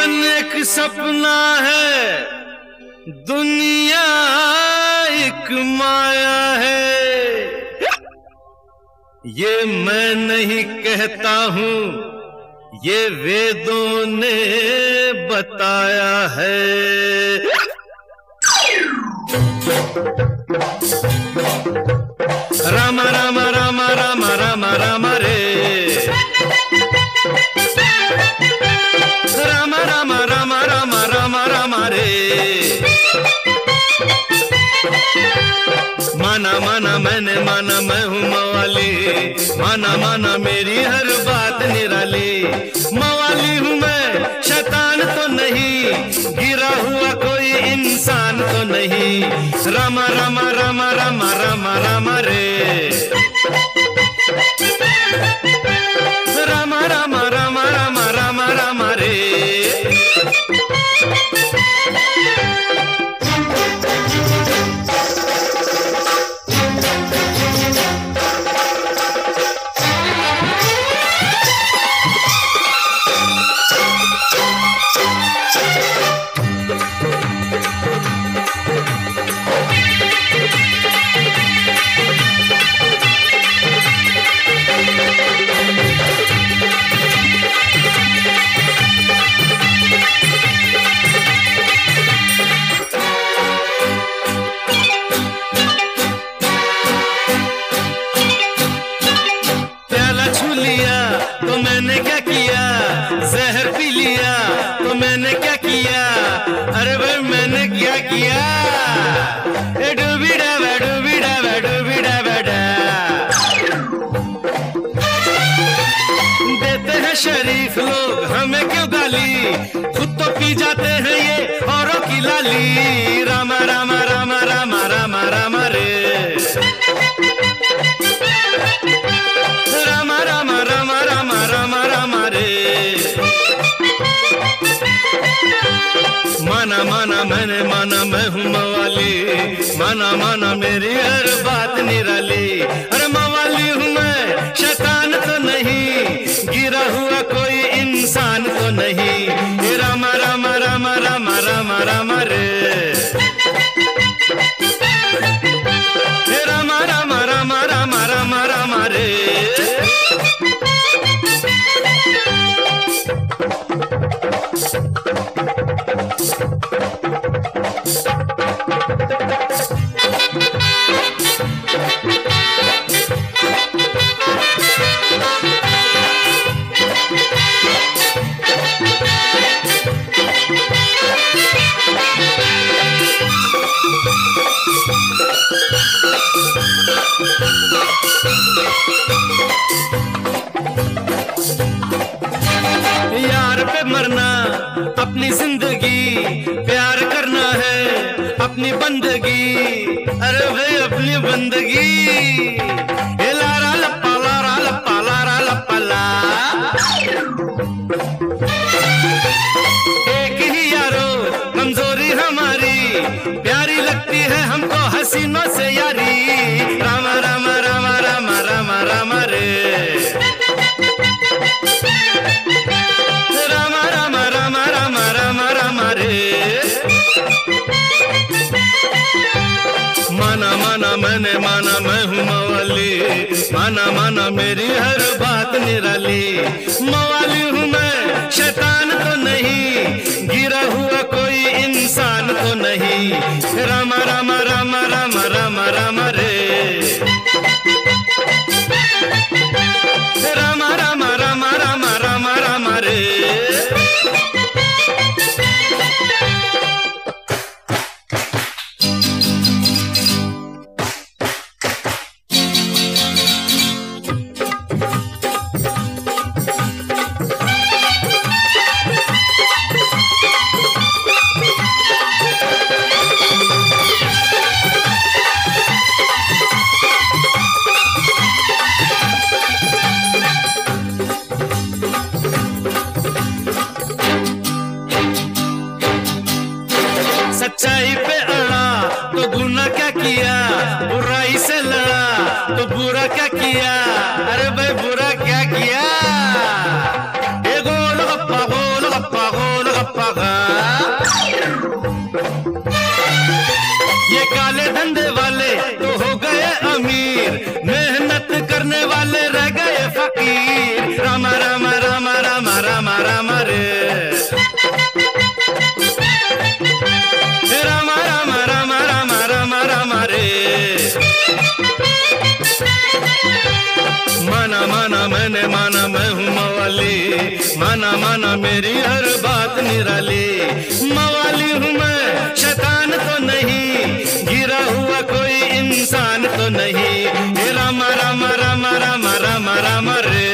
एक सपना है, दुनिया एक माया है। ये मैं नहीं कहता हूँ, ये वेदों ने बताया है। राम राम राम राम राम राम रे, राम राम राम राम राम राम रे। माना माना मैंने माना मैं हूँ मवाली, माना माना मेरी हर बात निराली। मवाली हूँ मैं, शैतान तो नहीं, गिरा हुआ कोई इंसान तो नहीं। राम राम राम राम राम राम रे, राम राम राम राम राम राम रे। तो मैंने क्या किया, जहर पी लिया तो मैंने क्या किया। अरे भाई मैंने क्या किया। डूबीडा डूबीडा डूबीडा बेटा देते हैं शरीफ लोग हमें क्यों गाली, खुद तो पी जाते हैं ये औरों की लाली। राम राम राम राम राम राम रे, राम राम राम राम राम राम रे। माना माना मैंने माना मैं हूँ मवाली, माना माना मेरी हर बात निराली। अरे मवाली हूँ मैं, शैतान तो नहीं, गिरा हुआ कोई इंसान तो नहीं। राम राम राम राम राम राम रे, राम राम राम राम राम राम रे। यार पे मरना अपनी जिंदगी, प्यार करना है अपनी बंदगी। अरे भाई अपनी बंदगी। लारा लप्पा लारा लप्पा लारा लप्पा ला, एक ही यारो कमजोरी हमारी, प्यारी लगती है हमको हसीनों से यारी। राम राम राम राम राम राम रे, राम राम राम राम राम राम रे। माना माना मैंने माना मैं हूँ मवाली, माना माना मेरी हर बात निराली। मवाली हूँ मैं, शैतान तो नहीं, गिरा हुआ कोई इंसान तो नहीं। राम राम राम राम राम राम रे, राम राम राम राम राम राम रे। सच्चाई पे अड़ा तो गुनाह क्या किया, बुराई से लड़ा तो बुरा क्या किया। अरे भाई बुरा क्या किया। ये गोल गप्पा गोल गप्पा गोल गप्पा माना मैंने माना मैं हूँ मवाली, माना माना मेरी हर बात निराली। मवाली हूँ मैं, शैतान तो नहीं, गिरा हुआ कोई इंसान तो नहीं। हे रामा रामा रामा रामा रामा रामा रे।